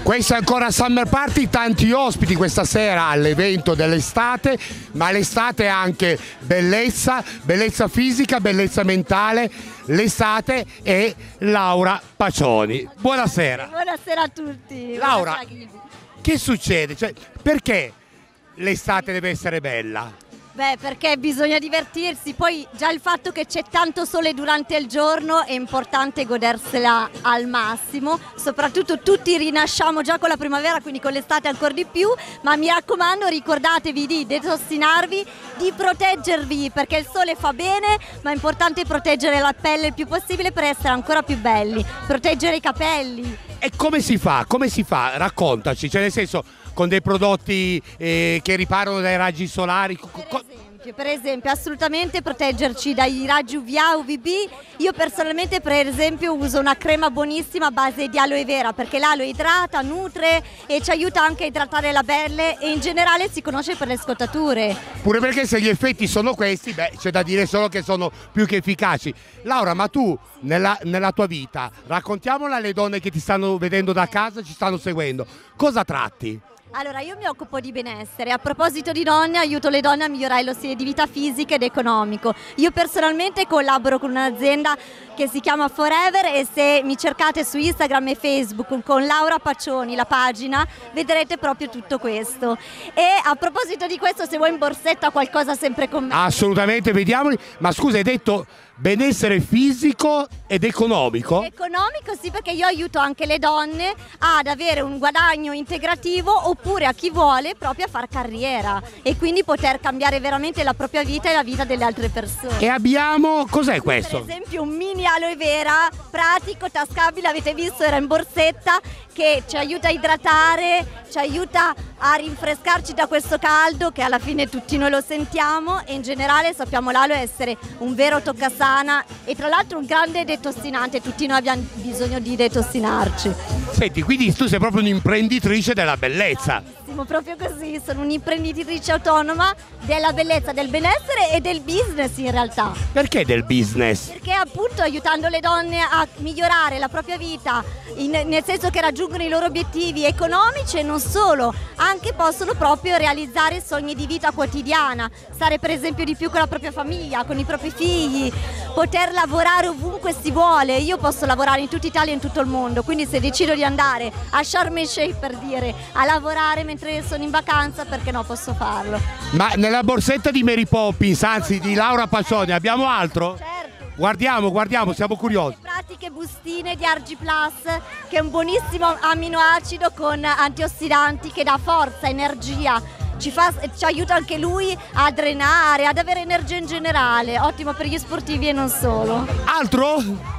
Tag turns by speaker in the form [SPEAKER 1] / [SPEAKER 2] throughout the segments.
[SPEAKER 1] Questa è ancora Summer Party, tanti ospiti questa sera all'evento dell'estate, ma l'estate è anche bellezza, bellezza fisica, bellezza mentale. L'estate è Laura Pacioni. Buonasera.
[SPEAKER 2] Buonasera a tutti.
[SPEAKER 1] Laura,
[SPEAKER 2] Buonasera.
[SPEAKER 1] che succede? Cioè, perché l'estate deve essere bella?
[SPEAKER 2] Beh, perché bisogna divertirsi, poi già il fatto che c'è tanto sole durante il giorno è importante godersela al massimo, soprattutto tutti rinasciamo già con la primavera, quindi con l'estate ancora di più, ma mi raccomando ricordatevi di detossinarvi, di proteggervi perché il sole fa bene, ma è importante proteggere la pelle il più possibile per essere ancora più belli, proteggere i capelli.
[SPEAKER 1] E come si fa? Come si fa? Raccontaci, cioè nel senso con dei prodotti che riparano dai raggi solari.
[SPEAKER 2] Per esempio, assolutamente proteggerci dai raggi UVA, UVB. Io personalmente per esempio uso una crema buonissima a base di aloe vera perché l'aloe idrata, nutre e ci aiuta anche a idratare la pelle e in generale si conosce per le scottature.
[SPEAKER 1] Pure perché se gli effetti sono questi, beh, c'è da dire solo che sono più che efficaci. Laura, ma tu nella tua vita, raccontiamola alle donne che ti stanno vedendo da casa, ci stanno seguendo, cosa tratti?
[SPEAKER 2] Allora, io mi occupo di benessere, a proposito di donne, aiuto le donne a migliorare lo stile di vita fisico ed economico. Io personalmente collaboro con un'azienda che si chiama Forever e se mi cercate su Instagram e Facebook con Laura Pacioni, la pagina, vedrete proprio tutto questo. E a proposito di questo, se vuoi in borsetta qualcosa sempre con me.
[SPEAKER 1] Assolutamente, vediamoli. Ma scusa, hai detto benessere fisico ed economico?
[SPEAKER 2] Economico sì, perché io aiuto anche le donne ad avere un guadagno integrativo oppure a chi vuole proprio a far carriera e quindi poter cambiare veramente la propria vita e la vita delle altre persone.
[SPEAKER 1] E abbiamo, cos'è questo?
[SPEAKER 2] Per esempio un mini aloe vera pratico, tascabile, avete visto era in borsetta, che ci aiuta a idratare, ci aiuta a rinfrescarci da questo caldo che alla fine tutti noi lo sentiamo e in generale sappiamo l'aloe essere un vero toccasana e tra l'altro un grande detossinante, tutti noi abbiamo bisogno di detossinarci.
[SPEAKER 1] Senti, quindi tu sei proprio un'imprenditrice della bellezza.
[SPEAKER 2] Proprio così, sono un'imprenditrice autonoma della bellezza, del benessere e del business in realtà.
[SPEAKER 1] Perché del business?
[SPEAKER 2] Perché appunto aiutando le donne a migliorare la propria vita, nel senso che raggiungono i loro obiettivi economici e non solo, anche possono proprio realizzare sogni di vita quotidiana, stare per esempio di più con la propria famiglia, con i propri figli, poter lavorare ovunque si vuole. Io posso lavorare in tutta Italia e in tutto il mondo, quindi se decido di andare a Sharm el Sheikh per dire a lavorare mentre sono in vacanza, perché no, posso farlo. Ma
[SPEAKER 1] nella borsetta di Mary Poppins, anzi di Laura Pacioni, abbiamo altro?
[SPEAKER 2] Certo.
[SPEAKER 1] Guardiamo, siamo curiosi.
[SPEAKER 2] Le pratiche bustine di Argi Plus, che è un buonissimo aminoacido con antiossidanti che dà forza, energia. Ci aiuta anche lui a drenare, ad avere energia in generale, ottimo per gli sportivi e non solo.
[SPEAKER 1] Altro?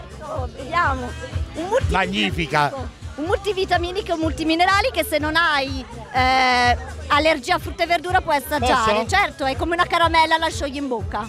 [SPEAKER 2] Vediamo.
[SPEAKER 1] Magnifica.
[SPEAKER 2] Un multivitaminico e multiminerali che se non hai allergia a frutta e verdura puoi assaggiare.
[SPEAKER 1] Posso?
[SPEAKER 2] Certo, è come una caramella, la sciogli in bocca.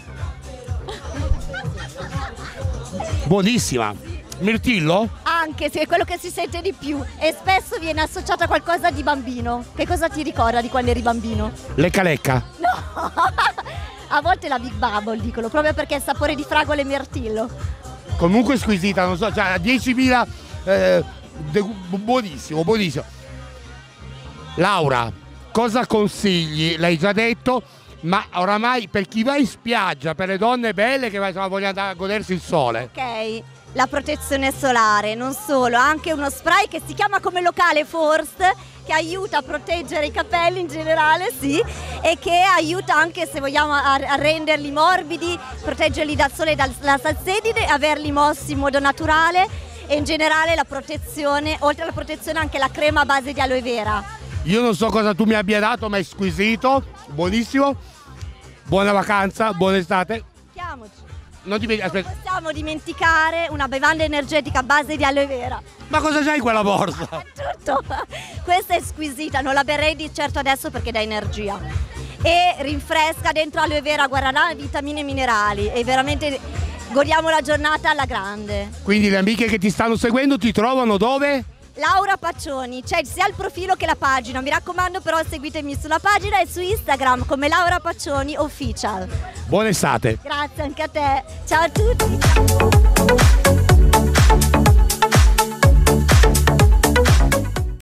[SPEAKER 1] Buonissima. Mirtillo?
[SPEAKER 2] Anche se è quello che si sente di più e spesso viene associato a qualcosa di bambino. Che cosa ti ricorda di quando eri bambino?
[SPEAKER 1] Lecca lecca.
[SPEAKER 2] No! A volte la Big Bubble dicono, proprio perché il sapore di fragola e mirtillo.
[SPEAKER 1] Comunque squisita, non so, cioè 10.000... buonissimo, buonissimo. Laura, cosa consigli? L'hai già detto, ma oramai per chi va in spiaggia, per le donne belle che vogliono andare a godersi il sole.
[SPEAKER 2] Ok, la protezione solare, non solo, anche uno spray che si chiama come locale Force, che aiuta a proteggere i capelli in generale, sì, e che aiuta anche, se vogliamo, a renderli morbidi, proteggerli dal sole e dalla salsedine, averli mossi in modo naturale. E in generale la protezione, oltre alla protezione anche la crema a base di aloe vera. Io
[SPEAKER 1] non so cosa tu mi abbia dato, ma è squisito, buonissimo. Buona vacanza, buona estate. Non
[SPEAKER 2] possiamo dimenticare una bevanda energetica a base di aloe vera.
[SPEAKER 1] Ma cosa c'hai in quella borsa?
[SPEAKER 2] Tutto. Questa è squisita, non la berrei di certo adesso perché dà energia. E rinfresca dentro aloe vera, guarana, vitamine e minerali. E veramente... godiamo la giornata alla grande.
[SPEAKER 1] Quindi le amiche che ti stanno seguendo ti trovano dove?
[SPEAKER 2] Laura Pacioni, c'è sia il profilo che la pagina, mi raccomando però seguitemi sulla pagina e su Instagram come Laura Pacioni Official.
[SPEAKER 1] Buona estate.
[SPEAKER 2] Grazie anche a te, ciao a tutti.